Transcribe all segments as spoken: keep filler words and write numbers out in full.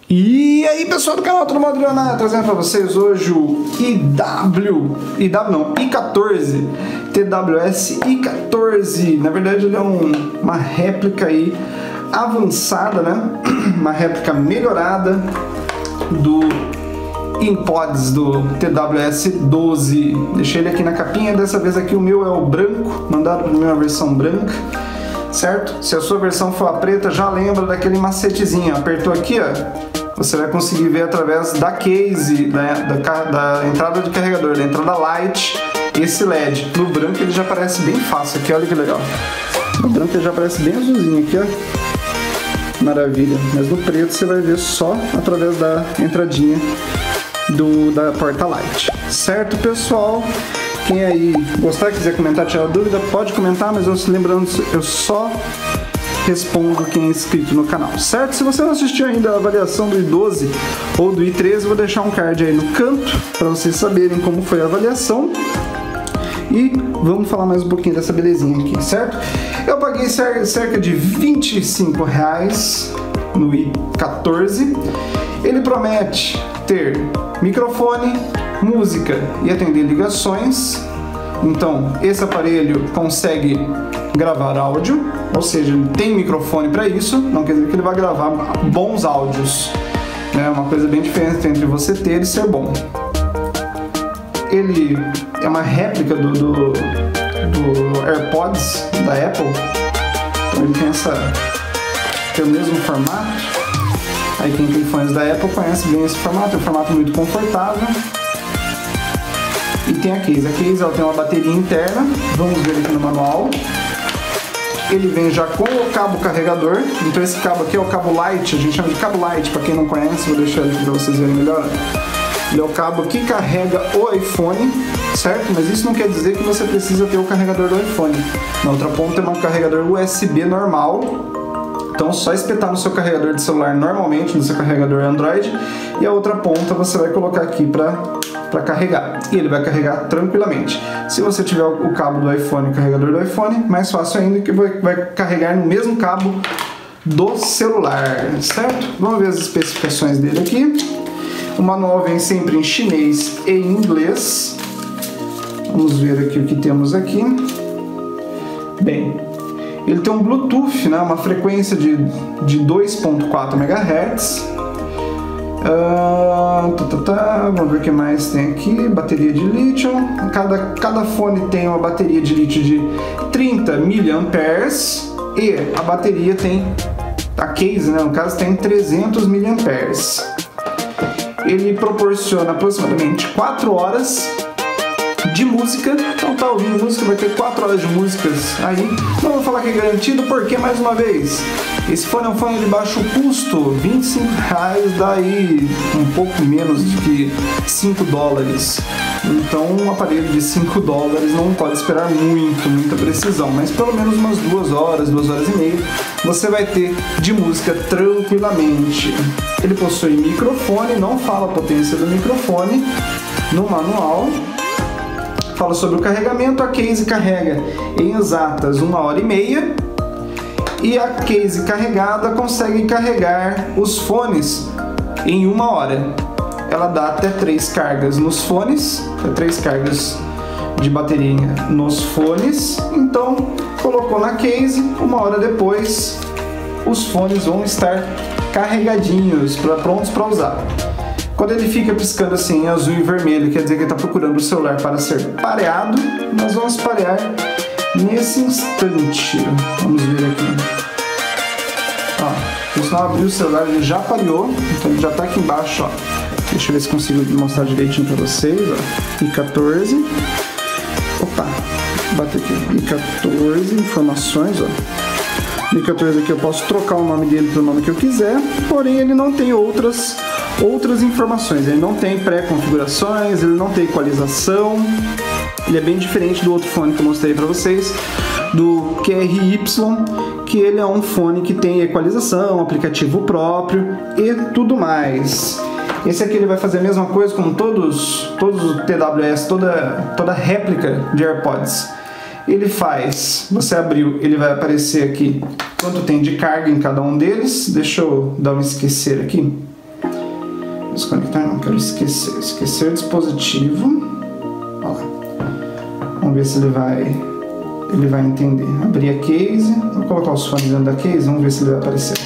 E aí pessoal do canal, tudo bom? Adriano, trazendo para vocês hoje o I W, I W não, I quatorze, T W S I quatorze. Na verdade ele é um, uma réplica aí avançada, né? Uma réplica melhorada do InPods do T W S doze. Deixei ele aqui na capinha, dessa vez aqui o meu é o branco, mandado para mim uma versão branca. Certo? Se a sua versão for a preta, já lembra daquele macetezinho. Apertou aqui, ó, você vai conseguir ver através da case, né, da, da entrada de carregador, da entrada light, esse L E D. No branco ele já aparece bem fácil aqui, olha que legal. No branco ele já aparece bem azulzinho aqui, ó. Maravilha. Mas no preto você vai ver só através da entradinha do, da porta light. Certo, pessoal? Quem aí gostar, quiser comentar, tirar dúvida, pode comentar, mas eu se lembrando, eu só respondo quem é inscrito no canal, certo? Se você não assistiu ainda a avaliação do I doze ou do I treze, eu vou deixar um card aí no canto para vocês saberem como foi a avaliação. E vamos falar mais um pouquinho dessa belezinha aqui, certo? Eu paguei cerca de vinte e cinco reais no I quatorze. Ele promete ter microfone, música e atender ligações. Então esse aparelho consegue gravar áudio, ou seja, ele tem microfone para isso. Não quer dizer que ele vai gravar bons áudios, né? Uma coisa bem diferente entre você ter e ser bom. Ele é uma réplica do, do, do AirPods da Apple, então ele tem, essa, tem o mesmo formato. Aí quem tem fones da Apple conhece bem esse formato, é um formato muito confortável. E tem a case, a case ela tem uma bateria interna, vamos ver aqui no manual. Ele vem já com o cabo carregador, então esse cabo aqui é o cabo light, a gente chama de cabo light, para quem não conhece, vou deixar ele aqui para vocês verem melhor. Ele é o cabo que carrega o iPhone, certo? Mas isso não quer dizer que você precisa ter o carregador do iPhone. Na outra ponta é um carregador U S B normal. Então só espetar no seu carregador de celular normalmente, no seu carregador Android, e a outra ponta você vai colocar aqui para para carregar. E ele vai carregar tranquilamente. Se você tiver o cabo do iPhone, o carregador do iPhone, mais fácil ainda, que vai carregar no mesmo cabo do celular, certo? Vamos ver as especificações dele aqui. O manual vem sempre em chinês e em inglês. Vamos ver aqui o que temos aqui. Bem, ele tem um Bluetooth, né, uma frequência de, de dois ponto quatro megahertz. Uh, tá, tá, tá. Vamos ver o que mais tem aqui. Bateria de lítio. Cada, cada fone tem uma bateria de lítio de trinta miliamperes e a bateria tem, a case, né, no caso, tem trezentos miliamperes. Ele proporciona aproximadamente quatro horas de música. Então tá ouvindo música, vai ter quatro horas de músicas aí. Não vou falar que é garantido, porque mais uma vez, esse fone é um fone de baixo custo, vinte e cinco reais, daí um pouco menos de que cinco dólares. Então um aparelho de cinco dólares não pode esperar muito, muita precisão, mas pelo menos umas duas horas, duas horas e meia, você vai ter de música tranquilamente. Ele possui microfone, não fala a potência do microfone no manual. Fala sobre o carregamento. A case carrega em exatas uma hora e meia. E a case carregada consegue carregar os fones em uma hora. Ela dá até três cargas nos fones, até três cargas de bateria nos fones. Então, colocou na case, uma hora depois, os fones vão estar carregadinhos, pra, prontos para usar. Quando ele fica piscando assim em azul e vermelho, quer dizer que ele está procurando o celular para ser pareado. Nós vamos parear nesse instante. Vamos ver aqui. Ó, o sinal abriu o celular, ele já pareou, então ele já está aqui embaixo, ó. Deixa eu ver se consigo mostrar direitinho para vocês, ó. I quatorze. Opa, bate aqui. I quatorze, informações, ó. I quatorze aqui eu posso trocar o nome dele para o nome que eu quiser, porém ele não tem outras outras informações, ele não tem pré-configurações, ele não tem equalização. Ele é bem diferente do outro fone que eu mostrei para vocês, do Q R Y, que ele é um fone que tem equalização, aplicativo próprio e tudo mais. Esse aqui ele vai fazer a mesma coisa como todos, todos os T W S, toda, toda réplica de AirPods. Ele faz, você abriu, ele vai aparecer aqui quanto tem de carga em cada um deles. Deixa eu dar um esquecer aqui. Desconectar não, quero esquecer. Esquecer dispositivo. Olha lá. Vamos ver se ele vai, ele vai entender. Abrir a case. Vou colocar os fones dentro da case, vamos ver se ele vai aparecer.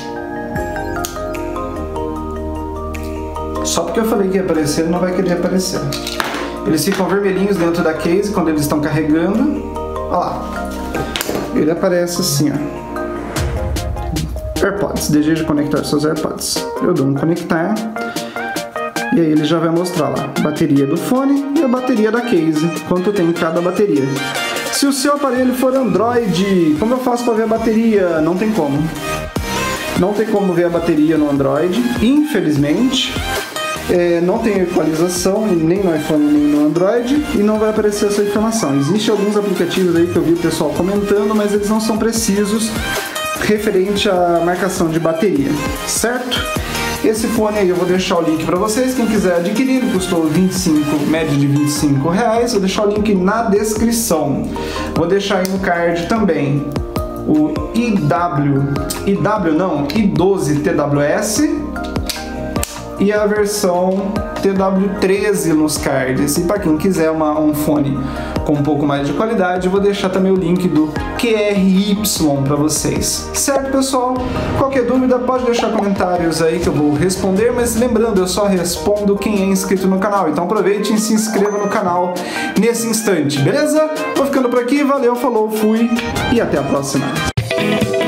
Só porque eu falei que ia aparecer, ele não vai querer aparecer. Eles ficam vermelhinhos dentro da case quando eles estão carregando. Olha lá. Ele aparece assim, ó. AirPods, deseja conectar seus AirPods. Eu dou um conectar e aí ele já vai mostrar lá a bateria do fone e a bateria da case, quanto tem em cada bateria. Se o seu aparelho for Android, como eu faço para ver a bateria? Não tem como. Não tem como ver a bateria no Android, infelizmente. É, não tem equalização nem no iPhone nem no Android e não vai aparecer essa informação. Existem alguns aplicativos aí que eu vi o pessoal comentando, mas eles não são precisos referente à marcação de bateria, certo? Esse fone aí eu vou deixar o link para vocês, quem quiser adquirir, ele custou vinte e cinco, média de vinte e cinco reais, vou deixar o link na descrição. Vou deixar aí no card também o I W, I W não, I doze T W S e a versão T W treze nos cards. E para quem quiser uma, um fone com um pouco mais de qualidade, eu vou deixar também o link do Q R Y para vocês. Certo, pessoal? Qualquer dúvida pode deixar comentários aí que eu vou responder, mas lembrando, eu só respondo quem é inscrito no canal. Então aproveite e se inscreva no canal nesse instante, beleza? Vou ficando por aqui, valeu, falou, fui e até a próxima.